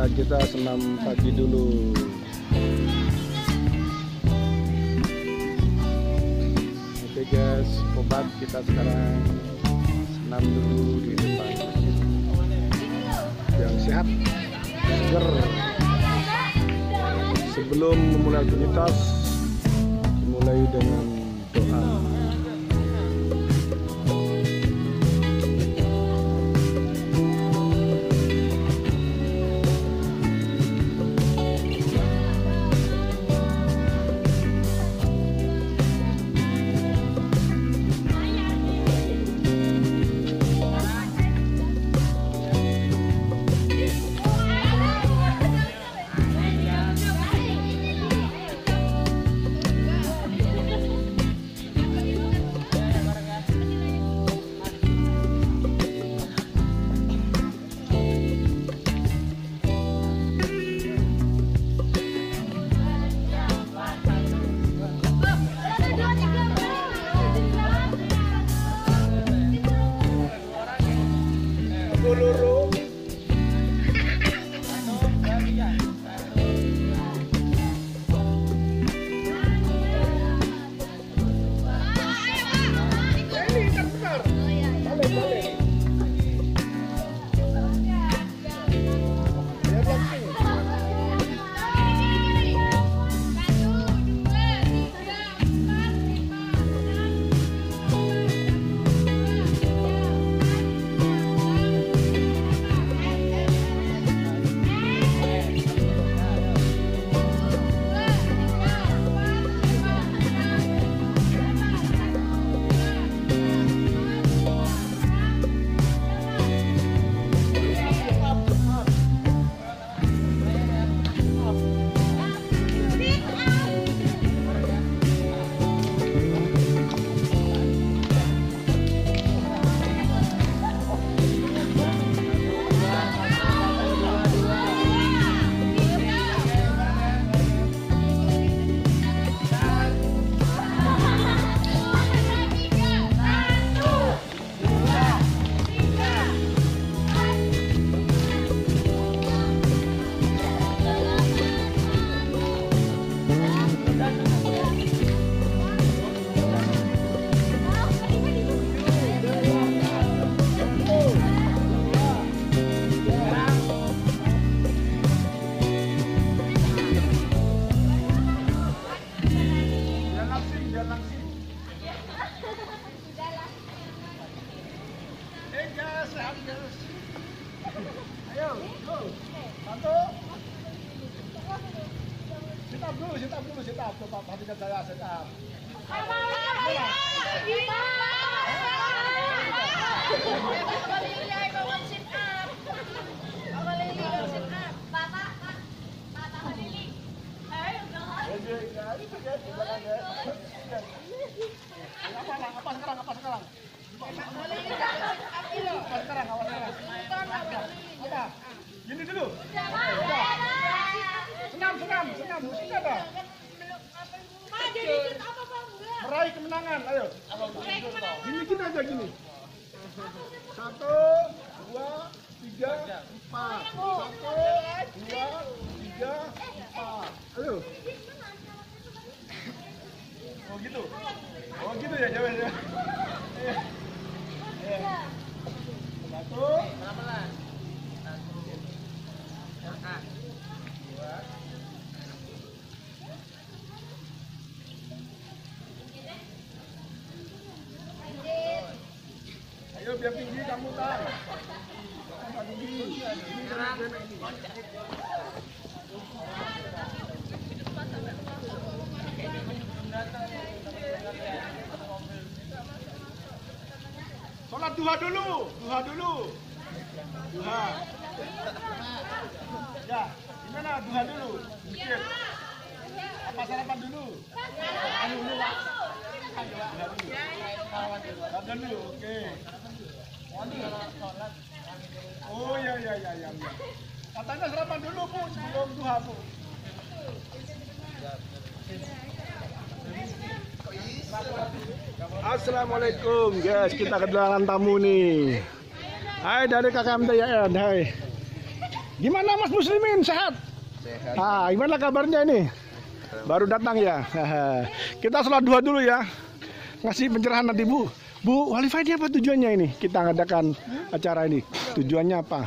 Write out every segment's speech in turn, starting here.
Ya, kita senam pagi dulu. Oke guys, obat kita sekarang senam dulu di depan masjid. Yang sehat, seger. Sebelum memulai aktivitas, dimulai dengan doa. Ayo, satu. Sit up. Coba perhatikan saya, sit up. Apa sekarang? Apa? Gini dulu. Senam. Musik apa? Meraih kemenangan, ayo. Gini aja gini. 1, 2, 3, 4. 1, 2, 3, 4. Ayo. Oh gitu ya, jawab ya. 1, pelan-pelan. 2. Ayo biar tinggi kamu tak. Tinggi. Sholat duha dulu. Duha. Ya, gimana duha dulu? Mikir. Apa sarapan dulu? Sarapan dulu, oke. Oh ya. Katanya sarapan dulu Bu, sebelum duha Bu. Assalamualaikum guys, kita kedatangan tamu nih. Hai dari KKM TYN, hai. Gimana Mas Muslimin, sehat? Sehat. Gimana kabarnya ini? Baru datang ya. Kita sholat duha dulu ya. Ngasih pencerahan nanti Bu. Bu, Wali Faidi apa tujuannya ini? Kita ngadakan acara ini. Tujuannya apa?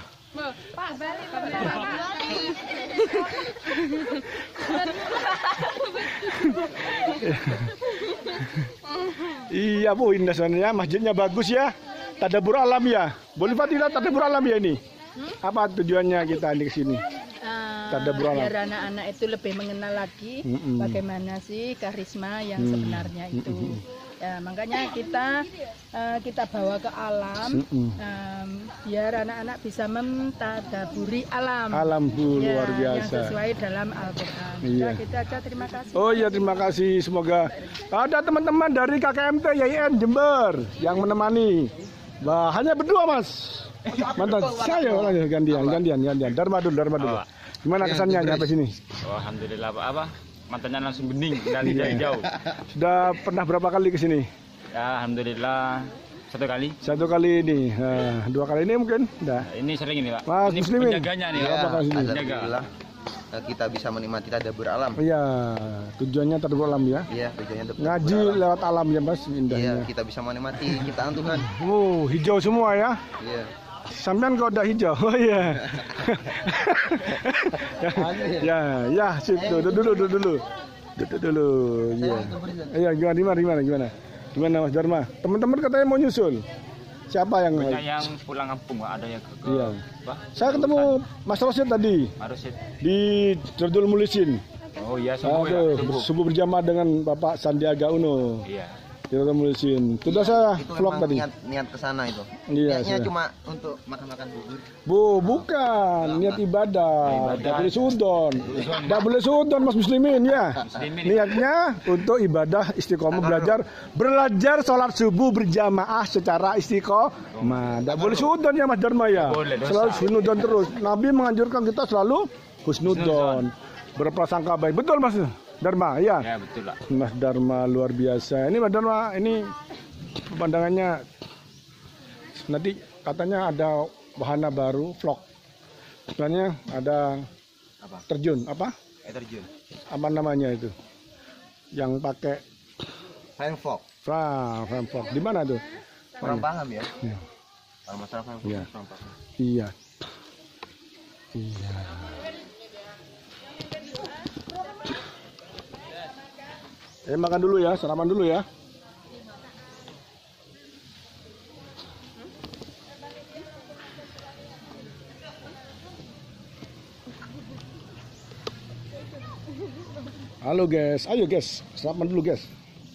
Iya Bu, indah sebenarnya. Masjidnya bagus ya. Tadabbur alam ya. Boleh tidak tadabbur alam ya ini? Apa tujuannya kita di sini? Biar anak-anak itu lebih mengenal lagi bagaimana sih karisma yang sebenarnya itu. Ya, makanya kita bawa ke alam, biar anak-anak bisa mentadaburi alam. Alam Bu, luar biasa. Yang sesuai dalam Al-Quran. Iya. Kita aja terima kasih. Oh iya, terima kasih. Semoga ada teman-teman dari KKMT YIN Jember yang menemani. Bah, hanya berdua Mas. Mantan saya gantian. Dharma dulu. Gimana kesannya sampai sini? Oh, alhamdulillah Pak. Matanya langsung bening dan hijau. Sudah pernah berapa kali ke sini? Ya, alhamdulillah satu kali. Satu kali ini. Dua kali ini mungkin? Udah. Ini sering ini Pak. Mas ini Muslimin. penjaganya nih. Ya, Apa sini? alhamdulillah kita bisa menikmati tadabbur alam. Iya, tujuannya tadabbur alam ya. Iya, tujuannya tadabbur Ngaji alam. lewat alam ya Mas, Iya, indahnya. kita bisa menikmati ciptaan Tuhan. Oh, hijau semua ya. Iya. Sampean kok udah hijau. Oh iya. ya, sip. Duduk dulu. Iya. Iya, gimana? Gimana Mas Dharma? Teman-teman katanya mau nyusul. Siapa yang Banyak yang pulang kampung Pak, ada yang ke Iya. Pak. Saya ketemu Mas Rosid tadi Harus di Jardul Mulisin. Oh iya, subuh ya. Subuh berjamaah dengan Bapak Sandiaga Uno. Iya. Jardul Mulisin. Sudah saya Itu vlog emang tadi. niat ke sana itu. Iya, Niatnya sudah. cuma untuk makan-makan bubur. Bu, bukan niat ibadah. Tidak boleh sudon. Tidak boleh sudon Mas Muslimin ya. Muslimin. Niatnya untuk ibadah istiqomah, belajar sholat subuh berjamaah secara istiqomah. Tidak boleh sudon ya Mas Dharma ya. Boleh, dosa. Selalu husnudon terus. Nabi menganjurkan kita selalu husnudon. Berprasangka baik. Betul Mas Dharma ya. Ya, betul Pak. Mas Dharma luar biasa. Ini Mas Dharma, ini pemandangannya nanti katanya ada wahana baru vlog. Sebenarnya ada Apa? terjun apa? Terjun. Apa namanya itu? Yang pakai Flying Fox. flying fox. Di mana tuh? Kurang paham ya. Iya. Kalau masalah Flying Fox Iya. kurang paham. Iya. Makan dulu ya, sarapan dulu ya. Halo guys, ayo guys, sarapan dulu guys.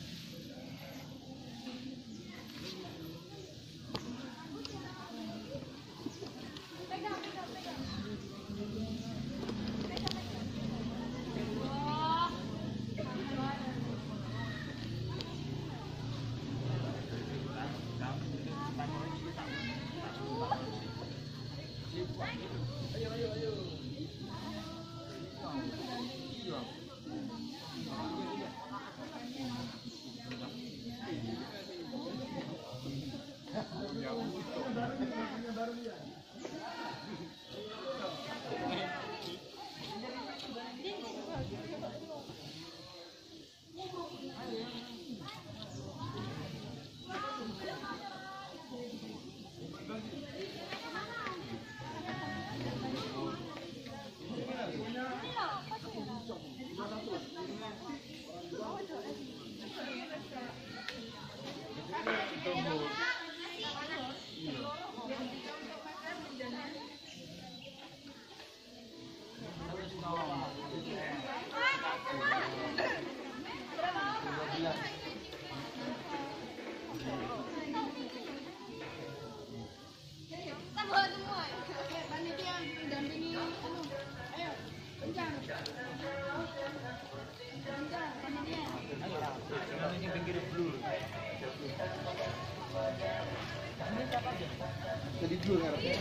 Jadi dulu ngarepnya.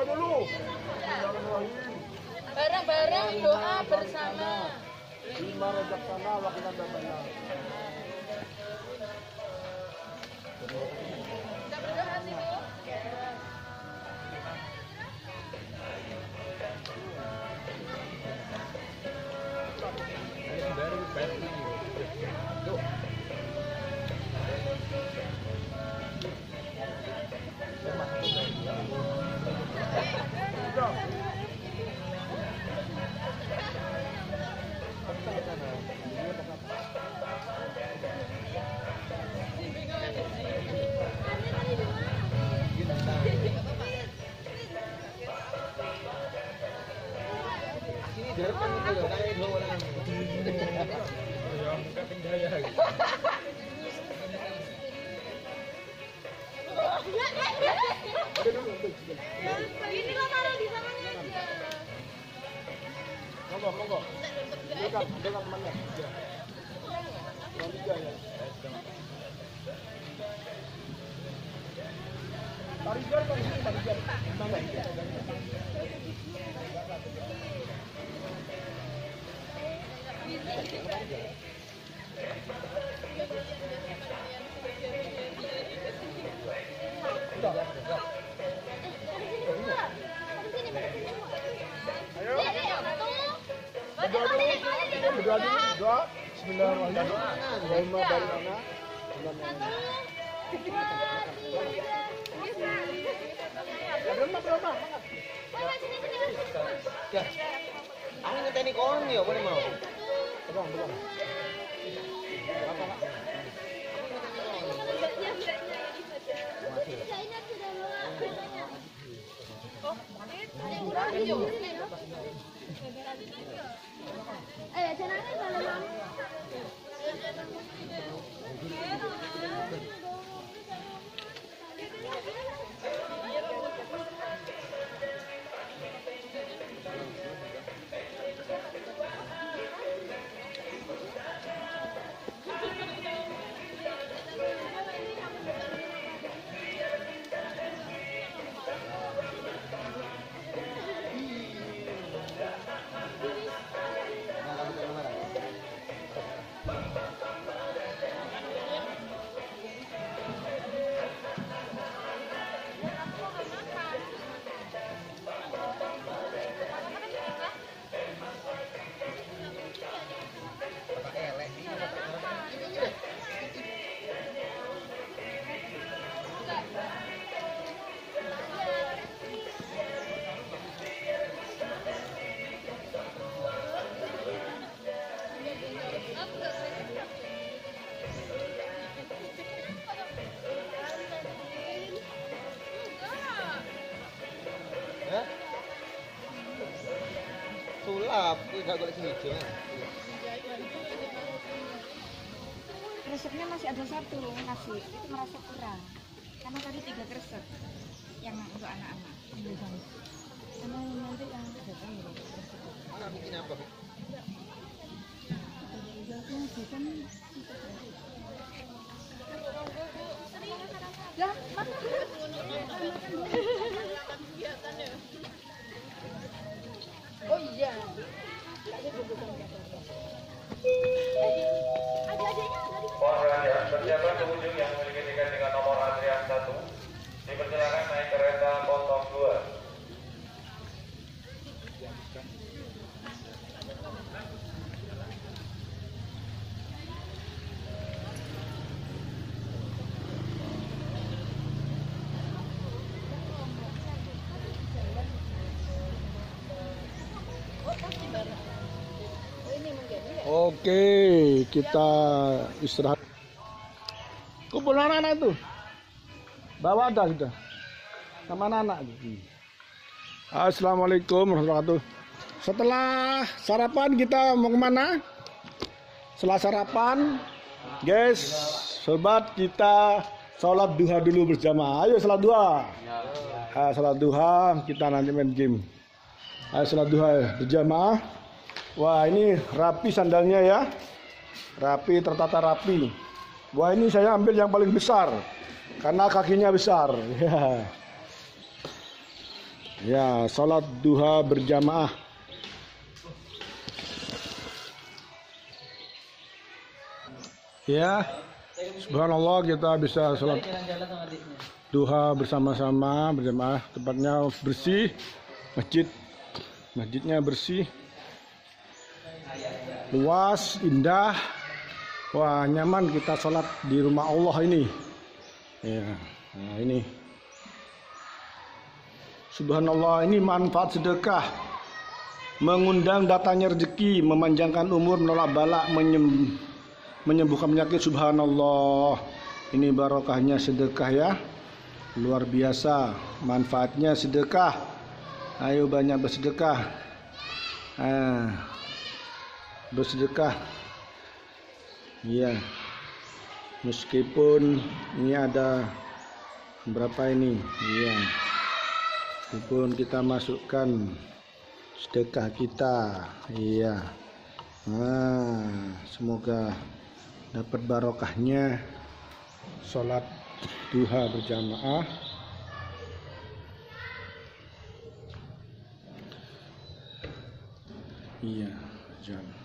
dulu. Bareng-bareng doa bersama. Lima rojak sana, wakil ada banyak. Kita berdoa sih, Bu. Ini lo taruh di sananya aja. Monggo. Dekat temannya. Tiga ya. Tarigan. Berdoa dulu. Bismillahirrahmanirrahim. Dari mana? Berapa? Aku ngeteni kon ya, boleh mau. Pegang. Jangan kalau Sulap, enggak golek sing hijau. resepnya masih ada satu nasi, itu merasa kurang. Karena tadi 3 kresek yang untuk anak-anak. Karena nanti yang datang ya. Anak bikin apa? Lah, makan. Oh iya. Persiapan pengunjung yang memiliki tiket dengan nomor antrian 1 dipersilakan naik kereta 02. Oke, kita istirahat. Kumpul anak-anak itu. Bawa ada sudah. Sama anak-anak. Assalamualaikum warahmatullahi wabarakatuh. Setelah sarapan kita mau kemana? Setelah sarapan, guys, sobat, kita sholat duha dulu berjamaah. Ayo sholat duha. Sholat duha, kita nanti main game. Ayo sholat duha berjamaah. Wah, ini rapi sandalnya ya. Rapi, tertata rapi. Wah, ini saya ambil yang paling besar karena kakinya besar. Ya. Ya, salat duha berjamaah. Ya, subhanallah kita bisa salat duha bersama-sama berjamaah. Tempatnya bersih, masjidnya bersih, luas, indah. Wah, nyaman kita salat di rumah Allah ini. Ya, nah ini. Subhanallah, ini manfaat sedekah. Mengundang datangnya rezeki, memanjangkan umur, menolak bala, menyembuhkan penyakit. Subhanallah. Ini barokahnya sedekah ya. Luar biasa manfaatnya sedekah. Ayo banyak bersedekah. Bersedekah. Iya. Meskipun ini ada berapa ini? Iya. Meskipun kita masukkan sedekah kita, iya. Semoga dapat barokahnya sholat duha berjamaah. Iya, jangan.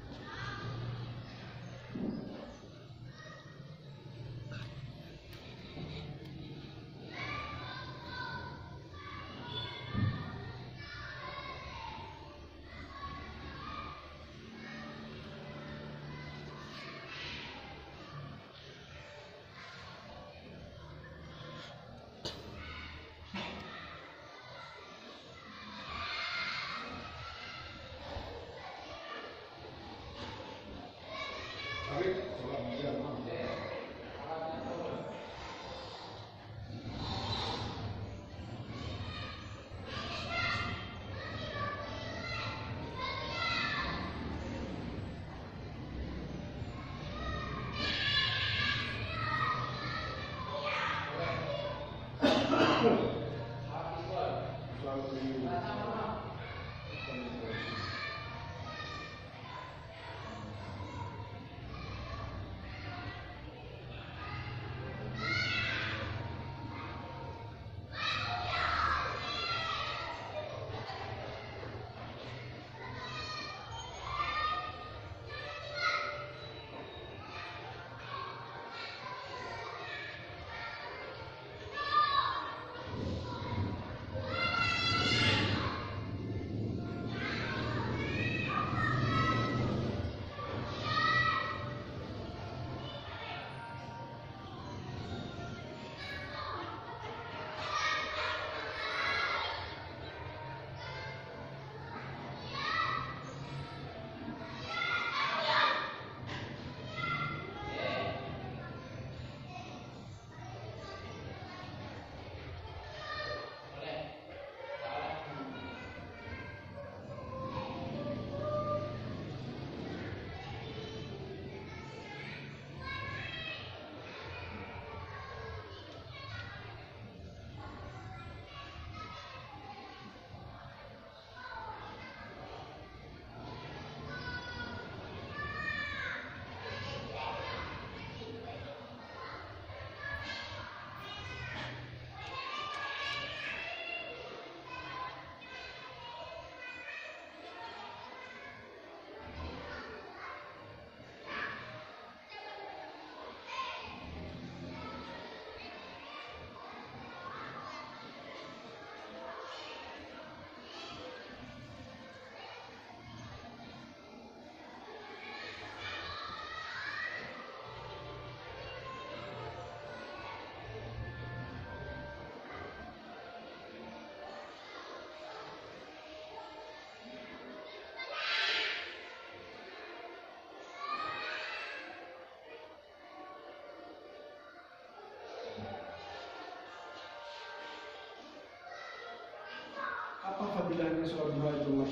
Apa fadilahnya sholat duha itu, Mas?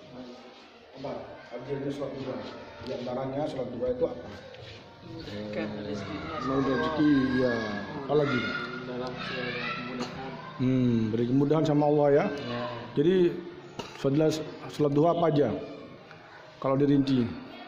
Apa fadilahnya sholat duha? Di antaranya sholat duha itu apa? Mau rezeki, ya. Apa lagi? Dalam segala kemudahan. Beri kemudahan sama Allah ya. Jadi fadilah sholat duha apa aja? Kalau dirinci?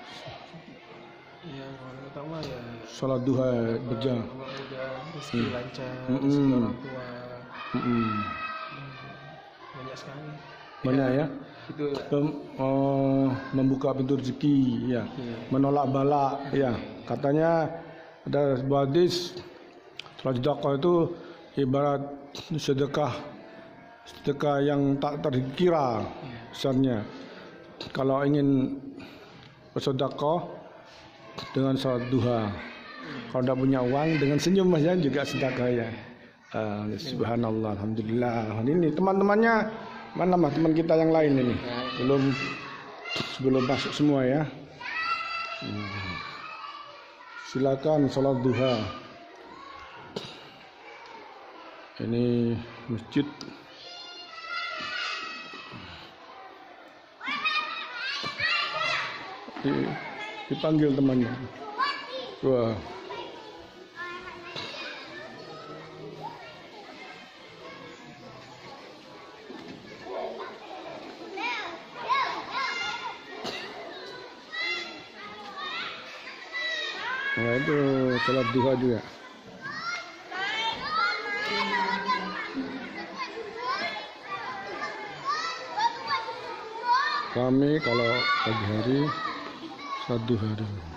Yang paling utama ya Sholat duha berjamaah. mudah, rezeki lancar, rezeki orang tua. Banyak sekali. Banyak ya. Itu Membuka pintu rezeki, ya. Menolak bala, ya. Katanya ada sebuah hadis, salat sedekah itu ibarat sedekah yang tak terkira besarnya. Kalau ingin bersedekah dengan salat duha, kalau tidak punya uang dengan senyum Mas ya juga sedekah ya. Subhanallah, alhamdulillah. Ini teman-temannya mana Mas, teman kita yang lain ini? Sebelum masuk semua ya. Silakan salat duha. Ini masjid. Dipanggil temannya. Wah. Nah itu salat duha juga. Kami kalau pagi hari salat duha dulu.